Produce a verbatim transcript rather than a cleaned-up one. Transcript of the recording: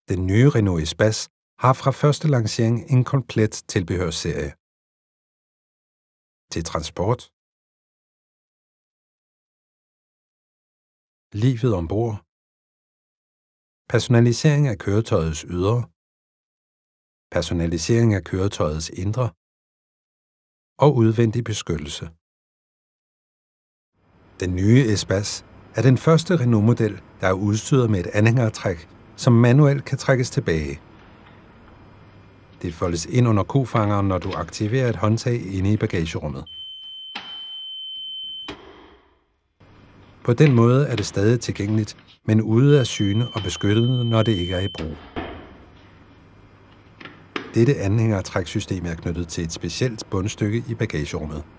Den nye Renault Espace har fra første lancering en komplet tilbehørsserie. Til transport, livet ombord, personalisering af køretøjets ydre, personalisering af køretøjets indre og udvendig beskyttelse. Den nye Espace er den første Renault-model, der er udstyret med et anhængertræk, som manuelt kan trækkes tilbage. Det foldes ind under kofangeren, når du aktiverer et håndtag inde i bagagerummet. På den måde er det stadig tilgængeligt, men ude af syne og beskyttet, når det ikke er i brug. Dette anhængertræksystem er knyttet til et specielt bundstykke i bagagerummet.